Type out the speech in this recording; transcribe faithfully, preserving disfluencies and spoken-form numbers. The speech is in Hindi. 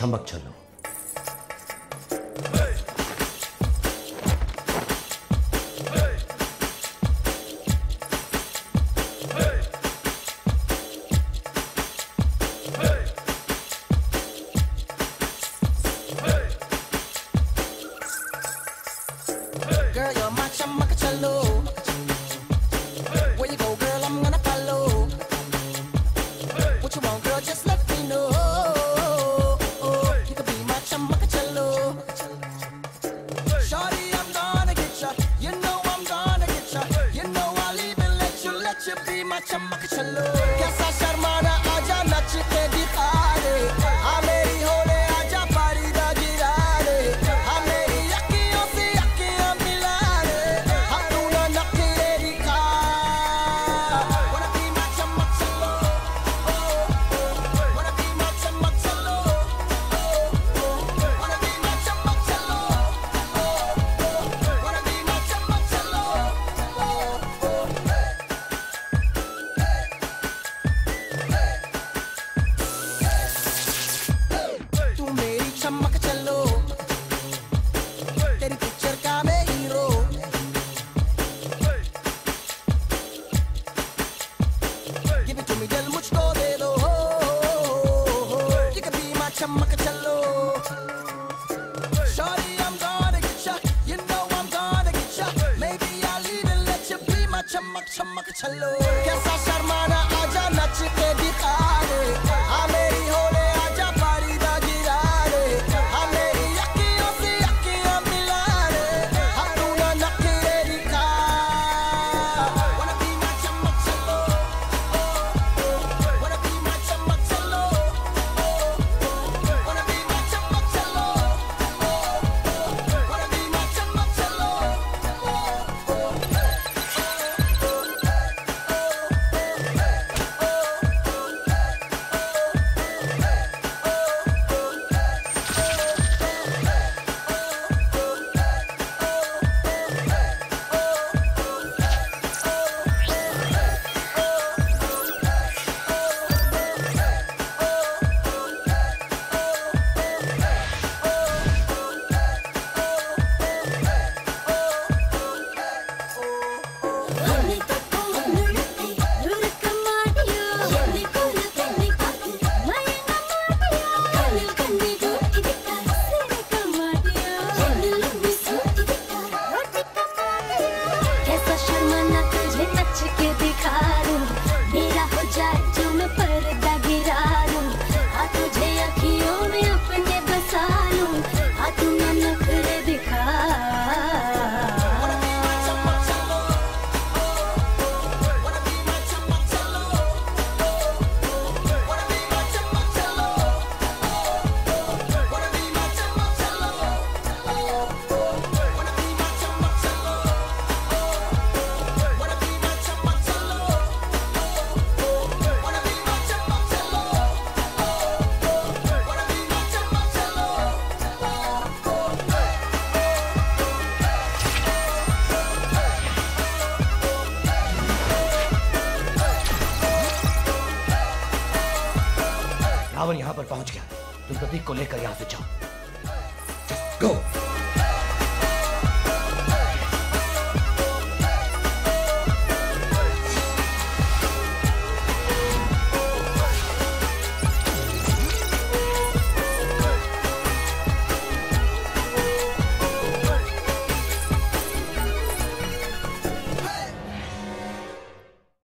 चमक चलो। Girl, you're my chamakachalo. Where you go, girl, I'm gonna follow. What you want, girl, just let me know. You could be my chamakachalo. Shorty, I'm gonna get ya. You know I'm gonna get ya. You know I'll even let you, let you be my chamakachalo. Kaisa sharmana aaja nach ke dikha de. Aa meri hole aaja pari da gira de. Aa meri akhiyon se akhiyan mila de. Aa tu na nakhre dikha. Wanna be my chamakachalo. Wanna be my chamakachalo. Wanna be my chamakachalo. Wanna be my chamakachalo. तू मेरी चमक चलो, तेरी पिक्चर का मैं hero. Give it to me दिल मुझको दे दो। You can be my चमक चलो। Shorty, I'm gonna get ya. You know I'm gonna get ya. Maybe I'll even let you be my चमक चमक चलो। कैसा शर्माना आजा नच के दिखा दे। हाँ मेरी होले आजा पारी दा गिरा दे। हाँ मेरी अखियों से अखियाँ मिला दे। हाँ तू ना नखरे दिखा। Wanna be my चमक चलो। Wanna be my चमक चलो। Wanna be my चमक चलो। Wanna be my चमक चलो। कैसा शर्माना तुझे नच के दिखा दूं, मेरा हो जाए जो मैं पर्दा गिरा दूं। हाँ तुझे अखियों में अपने बसा लूं। हाँ तू ना नखरे दिखा। रावण यहाँ पर पहुंच गया। तुम प्रतीक को लेकर यहाँ से जाओ। गो।